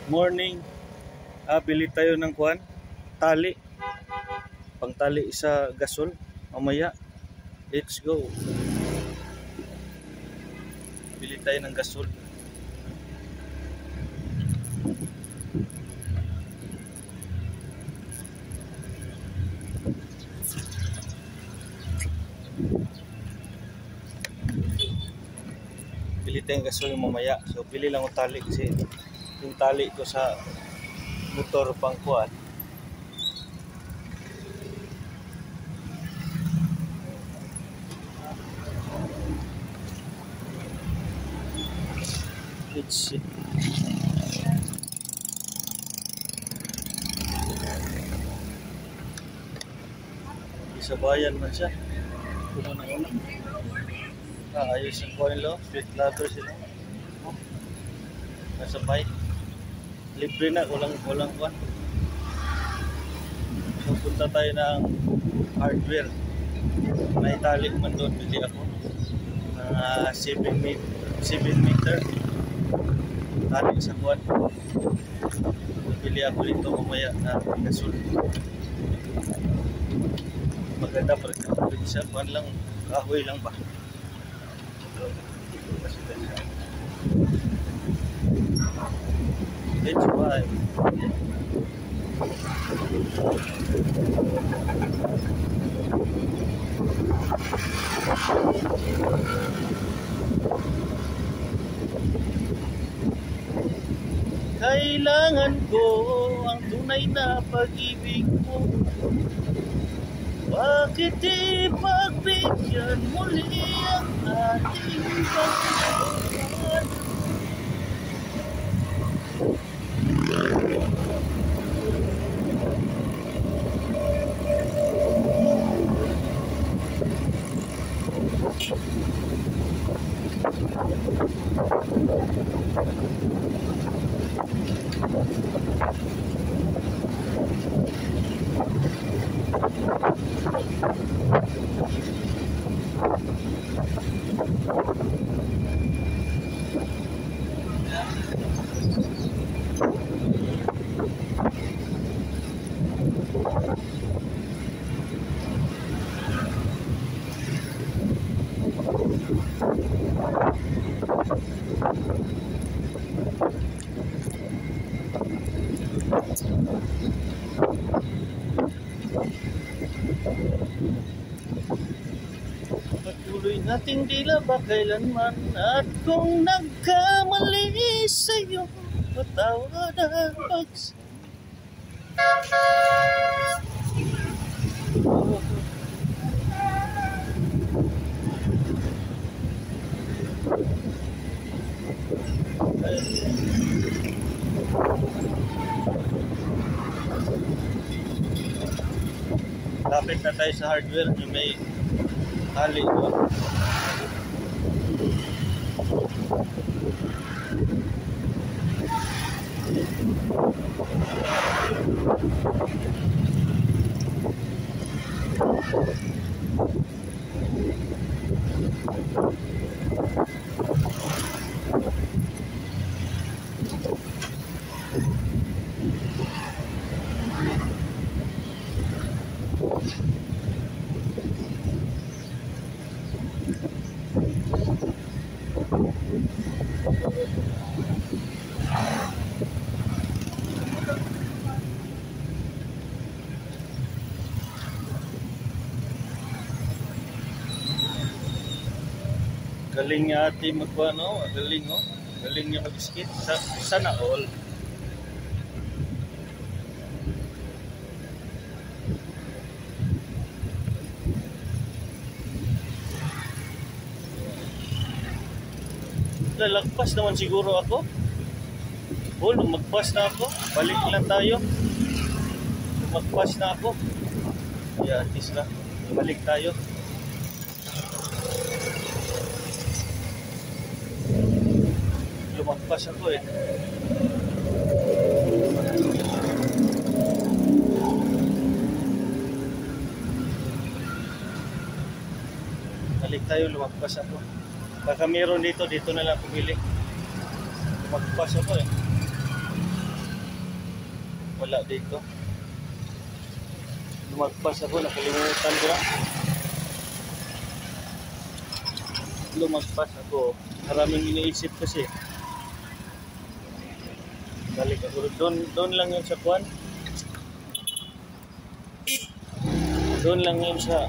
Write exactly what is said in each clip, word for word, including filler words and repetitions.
Morning. Ah, bili tayo ng kuan, tali. Pang tali sa gasol. Mamaya. Let's go. Bili tayo ng gasol. Bili tayong gasol mamaya. So bili lang ng tali kasi yung tali ko sa motor pang kuan. Let's see. Sa bayan man siya. Una-una. Ah, ayos ang kuan lo. Street ladder sila. Nasa bike. Libre na, walang walang kuan. So punta tayo ng hardware. May tali man doon, bili ako. Uh, seven meter. Tali sa kuan. Bili ako dito mamaya na gasol. Maganda pa rin siya. Kuan lang, kahoy lang ba? Let's buy. Kailangan ko ang tunay na pag-ibig mo. Bakit di pagbigyan muli ang ating pagmamahal? Patuloy nating dilaba kailanman. At kung nagkamali sa'yo, patawad ang pagsa. Lapit na tayo sa hardware. Yung may tali doon. Galing niya ate magpano, galing oh. Galing niya mag-skate. Sa, sana all. Lalagpas naman siguro ako. Oh, lumagpas na ako. Balik lang tayo. Lumagpas na ako. Yeah, at least na. Balik tayo. Lumagpas ako eh. Balik tayo, lumagpas ako. Baka meron dito, dito na lang pumili. Lumagpas ako eh. wala dito. Lumagpas ako, nakalimutan ko na. Lumagpas ako. Maraming iniisip kasi. Balik ako. Doon, doon lang yun sa kuwan. Doon lang yun sa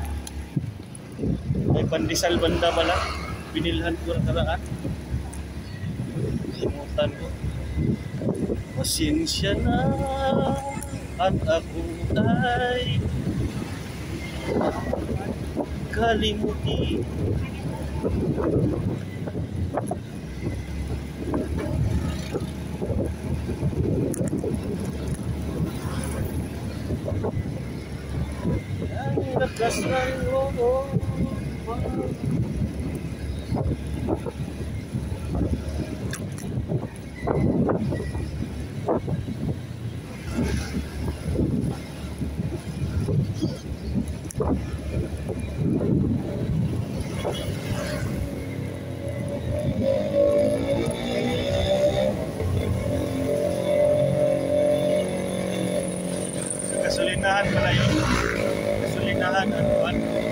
may pandesal banda pala. Binilhan ko na karaan. Limutan ko. Pasensya na at ako ay kalimutin. Ang lakas ng loob. Kasulinahan pala yun. Kasulinahan ano ba?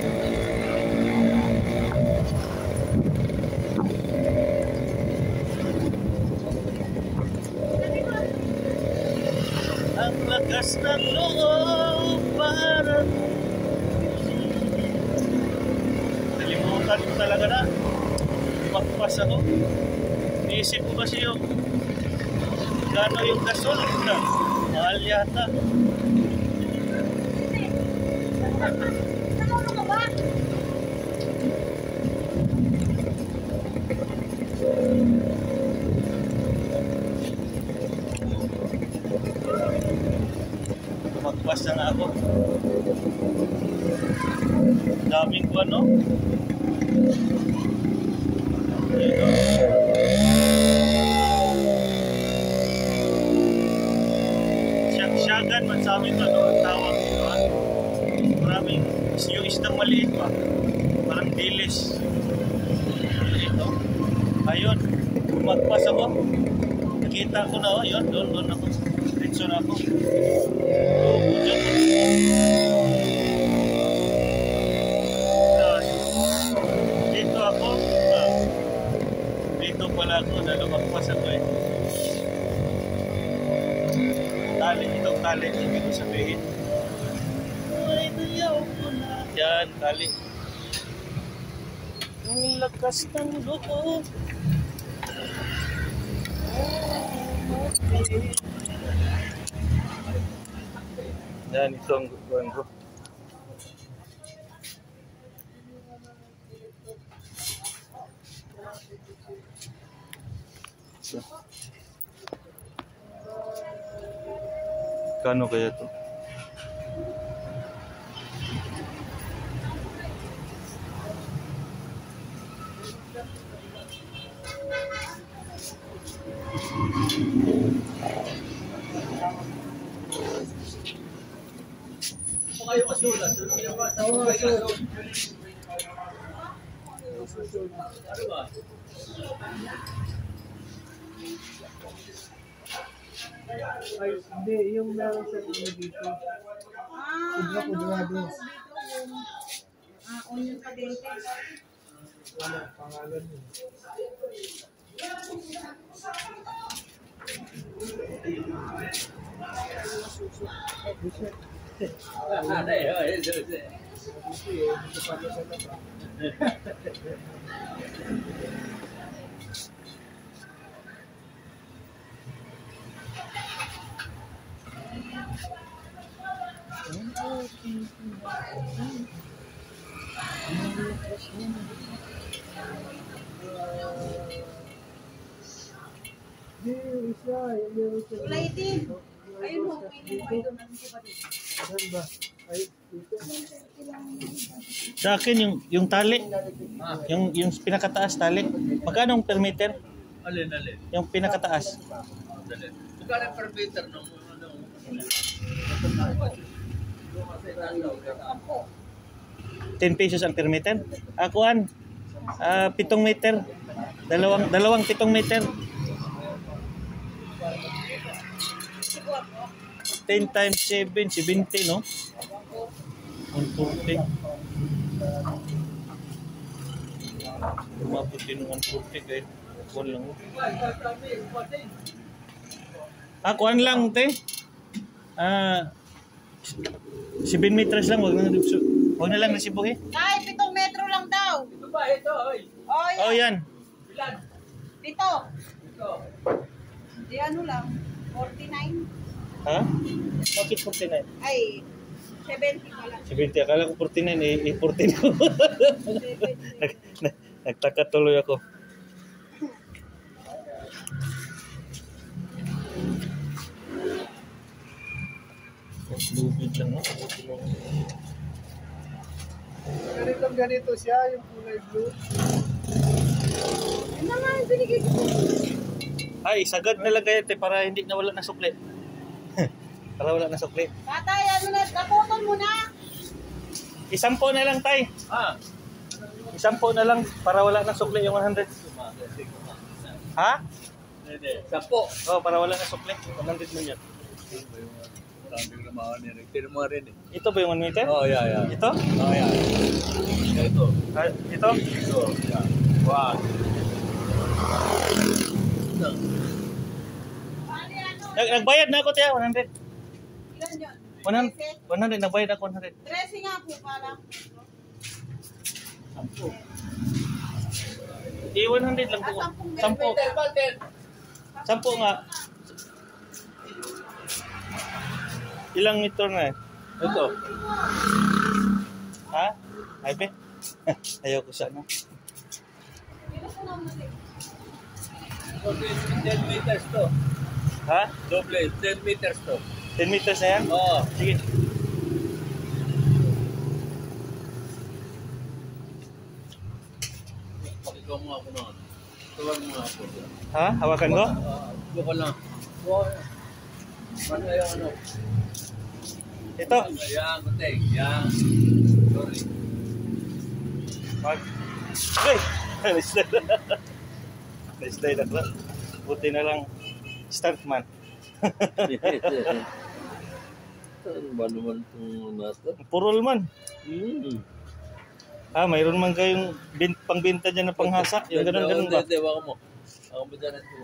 Ang lakas ng loob parang nalimutan ko talaga na. Magpas ako. Niisip ko kasi yung gano yung gasol na mahal yata. Magpas na nga ako. Daming ko ano. Dito. Siyag-syagan man sa amin ito. Ang tawag dito. Maraming yung isdang maliit pa. Parang dilis. Ito. Ayun. Magpas ako. Nakita ko na. Oh, yun. Doon, doon ako. Diretso na ako. Dito ako. Dito pala ako. Nalumagpas ako eh. Tali. Itong tali. Ibig ko sabihin. Yan, tali. Ang lakas ng loob. Yan, ito ang guguan ko. So, kano kaya to? Kayo masulat. Ano ba? Ay, hindi. Yung meron sa ano dito. Kudra, kudra din. Ah, onion cadente. Wala, pangalan yun. Ada ya, itu itu. Kulay din. Ayun ho, pwede mo ito natin siya pa dito. Saan ba? Ay, dito. Sa akin yung yung tali, yung yung pinakataas tali. Magkano per meter? Alin alin. Yung pinakataas. Alin. Magkano per meter no? Ano? ten pesos ang per meter. Akuan. Ah, pitong meter. Dalawang dalawang pitong meter. ten times seven, seventy, no? one forty. Lumabot din ng one forty kahit kuwan lang. Ah, kuwan lang, te. Ah, seven meters lang, wag na wag na lang nasibuhi. Ay, pitong metro lang daw. Ito ba? Ito, oy. Oh, Oh, yan. Ilan? Pito. Ito. Di ano lang, forty-nine. Ha? Bakit forty-nine? Ay, seventy pala. seventy, akala ko forty-nine, eh, eh fourteen ko. Nag, nag, nagtaka tuloy ako. Lubid lang, no? Ganito ganito siya, yung kulay blue. Ano naman, binigay ko. Ay, sagad na lang kayo, te, para hindi na wala na sukli. Para wala na sukli. Tatay, ano na, naputol mo na. Isampo na lang, tay. Ah. Isampo na lang para wala na sukli yung one hundred. Ha? Hindi. Sampo. Oh, para wala na sukli. one hundred mo yan. Sabi ng mga nire. Tino mo rin eh. Ito ba yung one meter? Oh, yeah, yeah. Ito? Oh, yeah. Ito. Ah, ito? Ito. Yeah. Wow. Ito. Bali, ano, Nag nagbayad na ako, tiya, one hundred. ilan yun? one hundred, one hundred, nagbayad ako one hundred. Trece nga po pala. Sampo. Eh, one hundred lang po. Ah, sampung Sampo. Meter, meter. Sampo nga. Ilang meter na eh? Ito. Ha? Ay, be? Ayaw ko sana. ten meters to. Ha? Doble. ten meters to. ten meters na yan? Oo. Sige. Pakikaw mo ako noon. Tuwag mo ako. Ha? Hawakan ko? Ah, ito ka lang. Wow. Ano yung ano? Ito. Ayan, kuting. Yan. Sorry. Mag. Ay! Nice day. Nice day na lang. Buti na lang. Stuntman. Saan ba naman itong nasa? Purol man. Hmm. Ah, mayroon man kayong bin, pangbenta dyan na panghasa. Yung ganun, ganun ba? Hindi, waka mo. Ako ba dyan ito?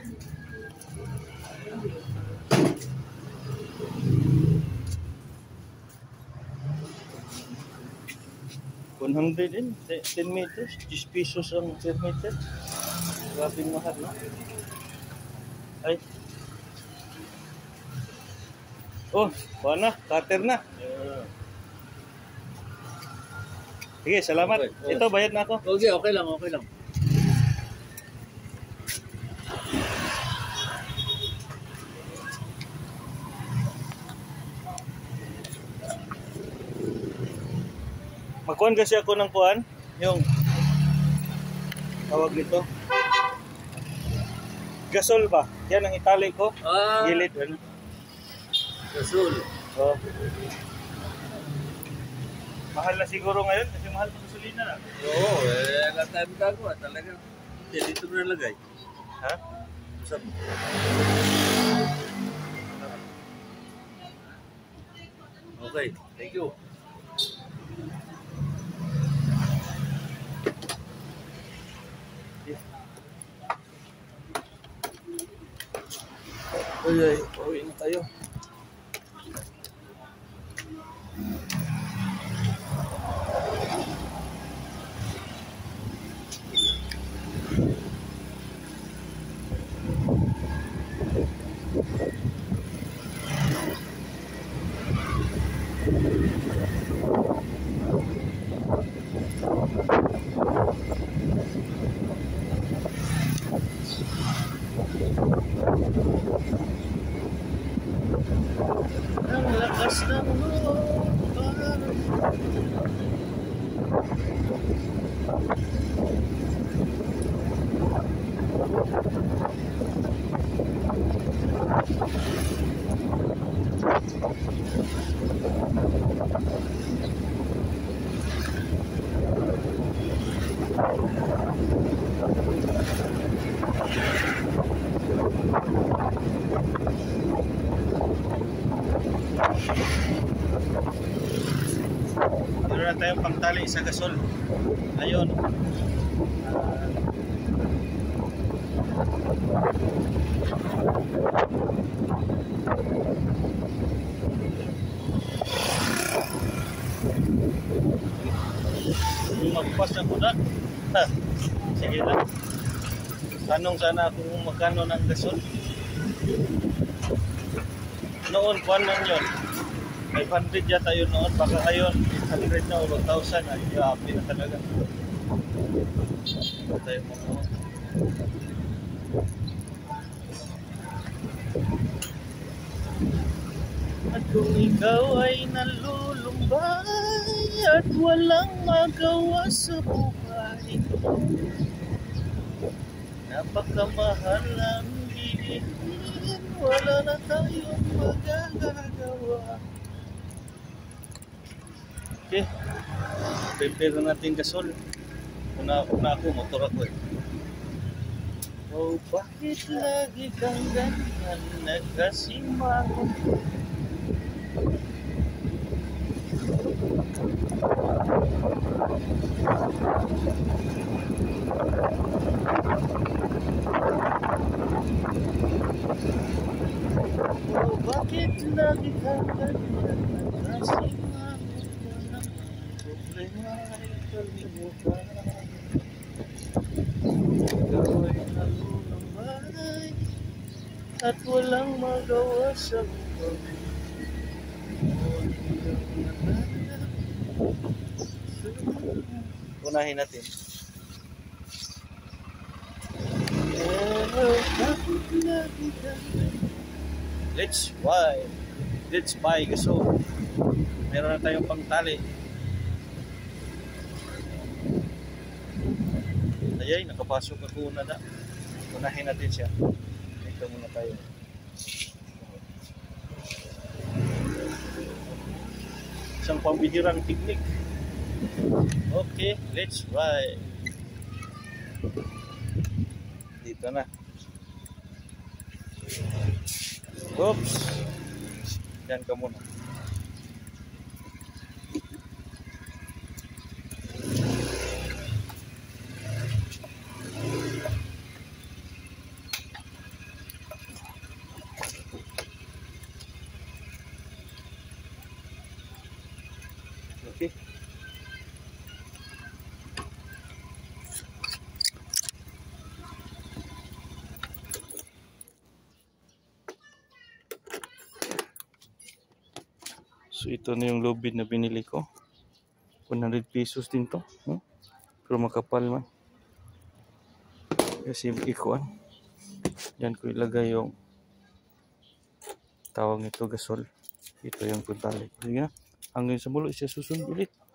one hundred din. ten meters. ten pesos ang per meter. Grabe mahal, no? Ay. Oh, buwan na. Cutter na. Sige, salamat. Okay, okay. Ito, bayad na ako. Okay, okay lang, okay lang. Magkuhan kasi ako ng kuhan. Yung tawag nito. Gasol ba? Yan ang itali ko. Ah, Gilid. Ano? Rasul. Oh. Mahal na siguro ngayon kasi mahal pa gasolina na. Oo, eh, wala tayong gagawa. Talaga. Hindi, dito mo nalagay. Ha? Saan mo? Okay, thank you. Ay, ay, uwi na tayo. Ang lakas ng loob. tayong pangtali sa gasol. Ayun. Magpas na po na. Ha, sige lang. Tanong sana kung magkano ng gasol. Noon, kuwan lang yun. five hundred yata yun noon. Baka ngayon, eight hundred na o one thousand. Ay, happy na talaga. Ito tayo mo. At kung ikaw ay nalulumbay at walang magawa sa buhay, napakamahal ang bilihin, wala na tayong magagawa. Okay, prepare na natin gasol. Una, una ako, motor ako eh. Oh, bakit lagi kang ganyan nagkasimangot? Oh, bakit lagi kang ganyan nagkasimangot? Problema ay kalimutan. Ikaw ay nalulumay at walang magawa sa buhay. Unahin natin. Let's buy. Let's buy gasol. Meron na tayong pangtali. Ayay, nakapasok ako una na. Unahin natin siya. Dito muna tayo. Isang pambihirang teknik. Okay, let's try. Dito na. Oops. Yan ka muna. Okay. So ito na yung lobid na binili ko. one hundred pesos din to. Hmm? Pero makapal man. Kasi ikuan. Diyan ko ilagay yung tawag nito gasol. Ito yung puntali. Sige na. Hanggang sa mulo siya susunod ulit.